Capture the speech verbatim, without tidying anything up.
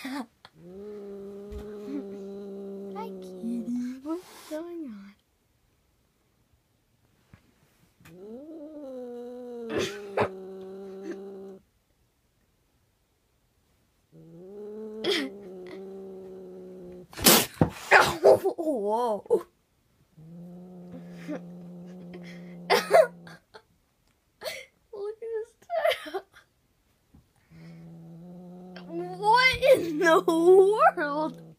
Hi, kitty. What's going on? Whoa. Look at his tail. What in the world?